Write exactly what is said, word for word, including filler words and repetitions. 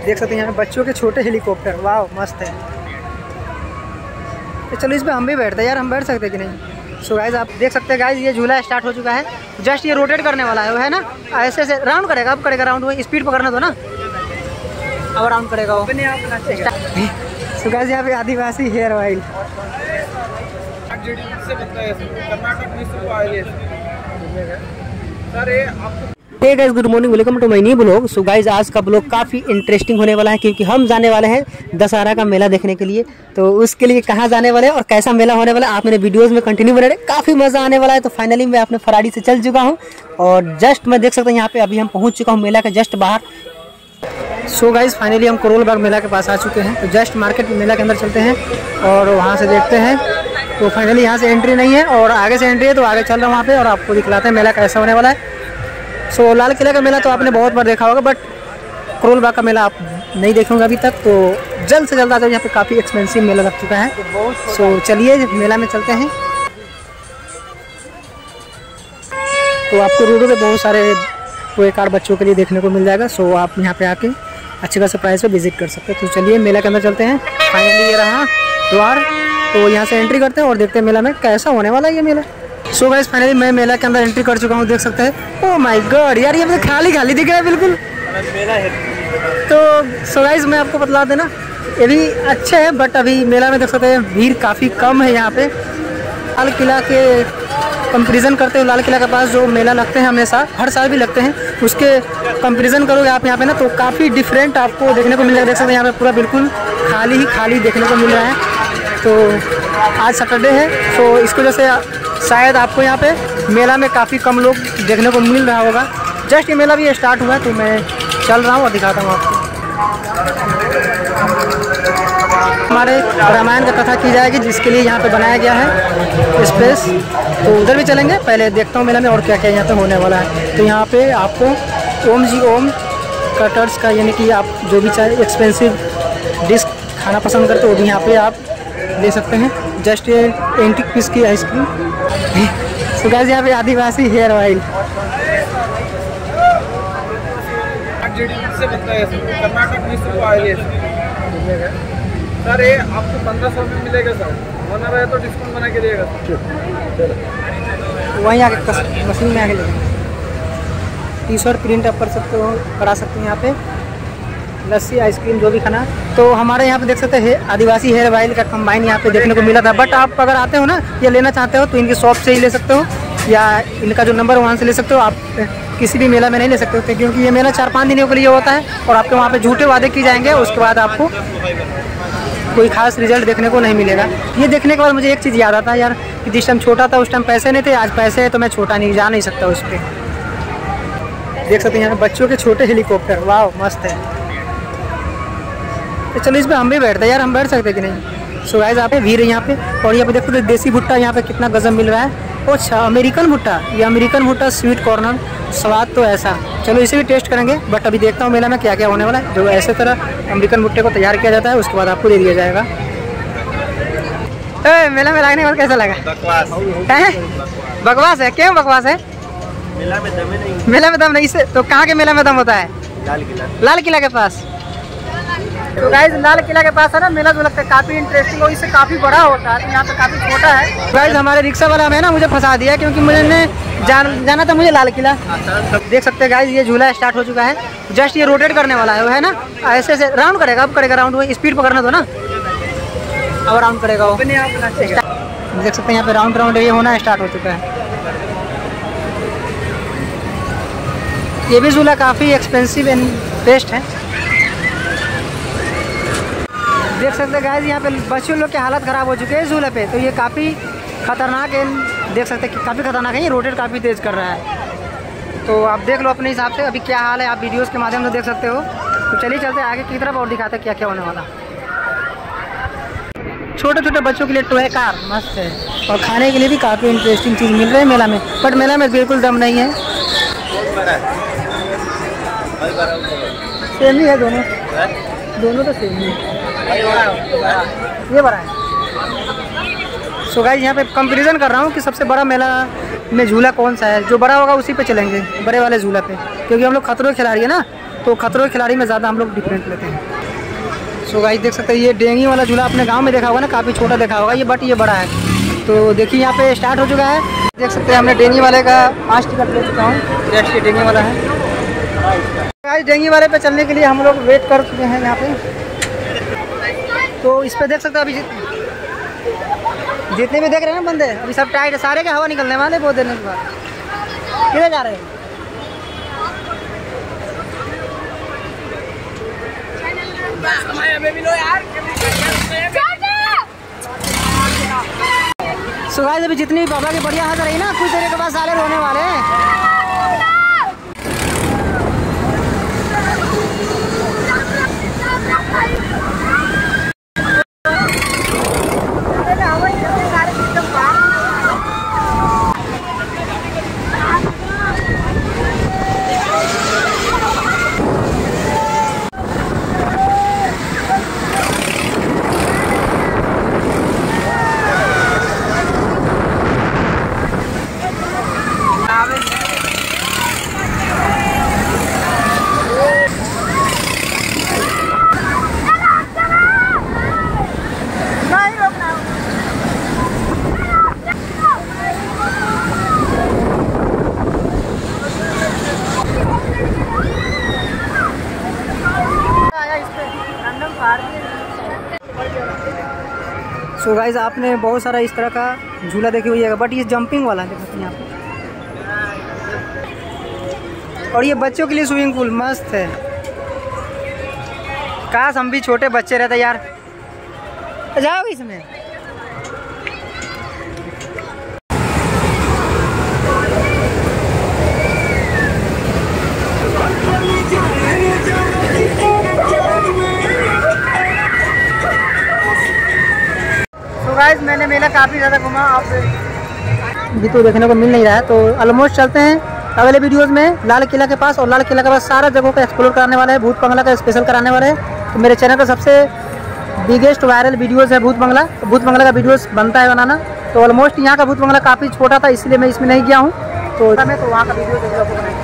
देख सकते हैं यहाँ पे बच्चों के छोटे हेलीकॉप्टर, वाह मस्त है। तो चलो इस पर हम भी बैठते हैं यार, हम बैठ सकते कि नहीं। सो गाइस आप देख सकते हैं गाइस ये झूला स्टार्ट हो चुका है, जस्ट ये रोटेट करने वाला है वो है ना, ऐसे ऐसे राउंड करेगा, अब करेगा राउंड, वो स्पीड पकड़ना दो ना, अब राउंड करेगा वो। सो गाइस यहाँ पे Adivasi hair oil hey guys good morning, welcome to my new blog. So guys आज का ब्लॉग काफ़ी इंटरेस्टिंग होने वाला है क्योंकि हम जाने वाले हैं दशहरा का मेला देखने के लिए। तो उसके लिए कहाँ जाने वाले हैं और कैसा मेला होने वाला है आप मेरे वीडियोस में कंटिन्यू बने रहे, काफ़ी मज़ा आने वाला है। तो फाइनली मैं अपने फराड़ी से चल चुका हूँ और जस्ट मैं देख सकता हूँ यहाँ पे अभी हम पहुँच चुका हूँ मेला के जस्ट बाहर। सो गाइस फाइनली हम करोल बाग मेला के पास आ चुके हैं। तो जस्ट मार्केट मेला के अंदर चलते हैं और वहाँ से देखते हैं। तो फाइनली यहाँ से एंट्री नहीं है और आगे से एंट्री है, तो आगे चल रहा हूँ वहाँ पे और आपको दिखलाते हैं मेला कैसा होने वाला है। सो so, लाल किला का मेला तो आपने बहुत बार देखा होगा, बट करोल बाग का मेला आप नहीं देखे होंगे अभी तक। तो जल्द से जल्द आ जाओ, यहाँ पे काफ़ी एक्सपेंसिव मेला लग चुका है। सो so, चलिए मेला में चलते हैं। तो आपको रोडों पे बहुत सारे टॉय कार बच्चों के लिए देखने को मिल जाएगा। सो so, आप यहाँ पे आके अच्छे खासे प्राइस पे विजिट कर सकते हैं। तो चलिए मेला के अंदर चलते हैं। फाइनली ये रहा द्वार, तो यहाँ से एंट्री करते हैं और देखते हैं मेला में कैसा होने वाला है ये मेला। सो गाइस फाइनली मैं मेला के अंदर एंट्री कर चुका हूँ, देख सकते हैं। ओह माय गॉड यार, ये मतलब खाली खाली दिख रहा है बिल्कुल। मेला है तो सो गाइस मैं आपको बतला देना, ये भी अच्छे है बट अभी मेला में देख सकते हैं भीड़ काफ़ी कम है यहाँ पे। लाल किला के कंपेरिजन करते हुए लाल किला के पास जो मेला लगते हैं हमेशा हर साल भी लगते हैं, उसके कंपेरिजन करोगे आप यहाँ पे ना तो काफ़ी डिफरेंट आपको देखने को मिल जाएगा। देख सकते हैं यहाँ पे पूरा बिल्कुल खाली ही खाली देखने को मिल रहा है। तो आज सैटरडे है, तो इसकी वजह से शायद आपको यहाँ पे मेला में काफ़ी कम लोग देखने को मिल रहा होगा। जस्ट ये मेला भी स्टार्ट हुआ है, तो मैं चल रहा हूँ और दिखाता हूँ आपको। हमारे रामायण का कथा की जाएगी जिसके लिए यहाँ पे बनाया गया है स्पेस, तो उधर भी चलेंगे। पहले देखता हूँ मेला में और क्या क्या यहाँ पे होने वाला है। तो यहाँ पे आपको ओम जी ओम कटर्स का, यानी कि आप जो भी चाहे एक्सपेंसिव डिश खाना पसंद करते हो वो भी यहाँ पे आप ले सकते हैं। जस्ट ये एंटीक पीस की आइसक्रीम। सो गाइस यहाँ पे आदिवासी हेयर ऑयल सर, ये आपको पंद्रह सौ में मिलेगा सर, होना रहे तो डिस्काउंट बना के देगा। वहीं आके मशीन में आके लेंगे। टी शर्ट प्रिंट आप कर सकते हो, करा सकते हैं यहाँ पे। लस्सी आइसक्रीम जो भी खाना। तो हमारे यहाँ पे देख सकते हैं आदिवासी हेयर ऑयल का कंबाइन यहाँ पे देखने को मिला था, बट आप अगर आते हो ना या लेना चाहते हो तो इनकी शॉप से ही ले सकते हो या इनका जो नंबर वहाँ से ले सकते हो। आप किसी भी मेला में नहीं ले सकते होते क्योंकि ये मेला चार पाँच दिनों के लिए होता है और आपके वहाँ पे झूठे वादे किए जाएंगे, उसके बाद आपको कोई खास रिजल्ट देखने को नहीं मिलेगा। ये देखने के बाद मुझे एक चीज़ याद आता है यार कि जिस टाइम छोटा था उस टाइम पैसे नहीं थे, आज पैसे है तो मैं छोटा नहीं जा नहीं सकता उस पर। देख सकते हैं यहाँ बच्चों के छोटे हेलीकॉप्टर, वाह मस्त है। तो चलो इस पर हम भी बैठते हैं यार, हम बैठ सकते कि नहीं। सो गाइस आप भीड़ है यहाँ पे और यहाँ पे देखो तो देसी भुट्टा यहाँ पे कितना गजब मिल रहा है। अच्छा अमेरिकन भुट्टा, ये अमेरिकन भुट्टा स्वीट कॉर्नर, स्वाद तो ऐसा। चलो इसे भी टेस्ट करेंगे, बट अभी देखता हूँ मेला में क्या क्या होने वाला है। जो ऐसे तरह अमेरिकन भुट्टे को तैयार किया जाता है उसके बाद आपको दे दिया जाएगा। ए, मेला में लागने वाला कैसा लगा? बकवास है। बकवास है? क्यों बकवास है? मेला में दम नहीं। मेला में दम नहीं से तो कहाँ के मेला में दम होता है? लाल किला। लाल किला के पास। तो गाइस लाल किला के पास है ना मेला, जो लगता है काफ़ी इंटरेस्टिंग और इससे काफ़ी बड़ा होता है। तो यहाँ पे काफ़ी छोटा है। गाइस हमारे रिक्शा वाला में ना मुझे फंसा दिया क्योंकि मुझे जान जाना था मुझे लाल किला। देख सकते हैं गाइस ये झूला स्टार्ट हो चुका है, जस्ट ये रोटेट करने वाला है वो है ना, ऐसे ऐसे राउंड करेगा, अब करेगा राउंड, वो स्पीड पकड़ना दो ना, अब राउंड करेगा वो। देख सकते हैं यहाँ पे राउंड राउंड ये होना स्टार्ट हो चुका है। ये भी झूला काफ़ी एक्सपेंसिव एंड बेस्ट है। देख सकते हैं गाइस यहाँ पे बच्चों लोग की हालत ख़राब हो चुकी है झूले पे, तो ये काफ़ी खतरनाक है। देख सकते हैं कि काफ़ी खतरनाक है, ये रोटेट काफ़ी तेज़ कर रहा है। तो आप देख लो अपने हिसाब से अभी क्या हाल है, आप वीडियोस के माध्यम से देख सकते हो। तो चलिए चलते आगे की तरफ और दिखाते हैं क्या क्या होने वाला। छोटे छोटे बच्चों के लिए टॉय कार मस्त है और खाने के लिए भी काफ़ी इंटरेस्टिंग चीज़ मिल रही है मेला में, बट मेला में बिल्कुल दम नहीं है। सेम ही है दोनों, दोनों तो सेम ही है। ये बड़ा है। सो गाइस यहाँ पे कंपैरिजन कर रहा हूँ कि सबसे बड़ा मेला में झूला कौन सा है। जो बड़ा होगा उसी पे चलेंगे, बड़े वाले झूला पे, क्योंकि हम लोग खतरों के खिलाड़ी है ना, तो खतरों के खिलाड़ी में ज़्यादा हम लोग डिफरेंट लेते हैं। सो गाइस देख सकते हैं ये डेंगी वाला झूला अपने गांव में देखा होगा ना, काफ़ी छोटा देखा होगा ये, बट ये बड़ा है। तो देखिए यहाँ पे स्टार्ट हो चुका है। देख सकते हैं हमने डेंगी वाले का पाँच टिकट ले चुका हूँ। ये डेंगी वाला है गाइस। डेंगी वाले पे चलने के लिए हम लोग वेट कर चुके हैं यहाँ पे। तो इस पे देख सकते हैं अभी जितने भी देख रहे हैं ना बंदे, अभी सब टाइट है, सारे के हवा निकलने वाले बहुत देने के बाद। किधर जा रहे हैं? सो गाइस अभी जितनी भी बाबा की बढ़िया हाथ रही ना, कुछ देर के बाद सारे रोने वाले हैं। सो so गाइज आपने बहुत सारा इस तरह का झूला देखे हुई है, बट ये जंपिंग वाला देखो यहाँ पे। और ये बच्चों के लिए स्विमिंग पूल मस्त है। काश हम भी छोटे बच्चे रहते यार। जाओ इसमें। गाइस मैंने मेला काफ़ी ज़्यादा घुमा, आप भी तो देखने को मिल नहीं रहा है। तो ऑलमोस्ट चलते हैं अगले वीडियोस में लाल किला के पास, और लाल किला के पास सारा जगहों को एक्सप्लोर कराने वाला है, भूत बंगला का स्पेशल कराने वाला है। तो मेरे चैनल का सबसे बिगेस्ट वायरल वीडियोस है भूत बंगला। तो भूत बंगला का वीडियोस बनता है बनाना। तो ऑलमोस्ट यहाँ का भूत बंगला काफ़ी छोटा था, इसलिए मैं इसमें नहीं गया हूँ। तो मैं तो वहाँ का वीडियो